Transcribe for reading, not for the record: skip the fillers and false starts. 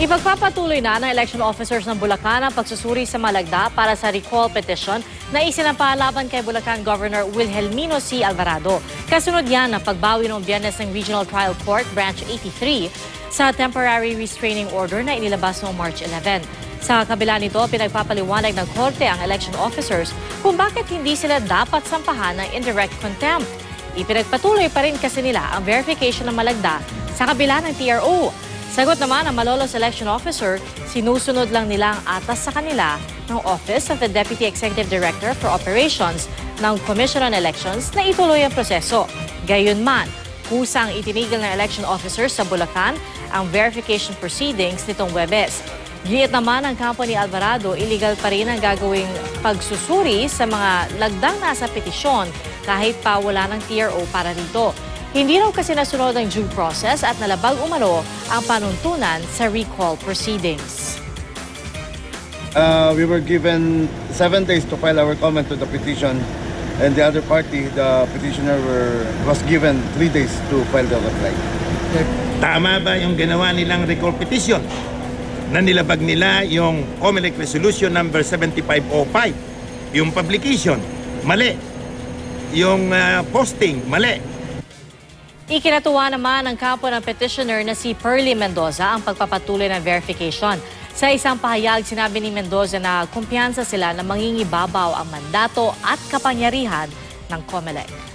Ipagpapatuloy na ng election officers ng Bulacan ang pagsusuri sa malagda para sa recall petition na isinampa laban kay Bulacan Governor Wilhelmino C. Alvarado. Kasunod yan ang pagbawi ng Biyernes ng Regional Trial Court Branch 83 sa temporary restraining order na inilabas noong March 11. Sa kabila nito, pinagpapaliwanag ng korte ang election officers kung bakit hindi sila dapat sampahan ng indirect contempt. Ipinagpatuloy pa rin kasi nila ang verification ng malagda sa kabila ng TRO. Sagot naman ng Malolos election officer, sinusunod lang nila ang atas sa kanila ng Office of the Deputy Executive Director for Operations ng Commission on Elections na ituloy ang proseso. Gayunman, kusang itinigil ng election officers sa Bulacan ang verification proceedings nitong Huwebes. Giit naman ng kampo ni Alvarado, illegal pa rin ang gagawing pagsusuri sa mga lagdang nasa petisyon kahit pa wala ng TRO para rito. Hindi raw kasi nasunod ang due process at nalabag umano ang panuntunan sa recall proceedings. We were given 7 days to file our comment to the petition, and the other party, the petitioner, was given 3 days to file the reply. Tama ba yung ginawa nilang recall petition na nilabag nila yung COMELEC Resolution number 7505? Yung publication, mali. Yung posting, mali. Ikinatuwa naman ng kampo ng petitioner na si Perly Mendoza ang pagpapatuloy ng verification. Sa isang pahayag, sinabi ni Mendoza na kumpiyansa sila na mangingibabaw ang mandato at kapangyarihan ng COMELEC.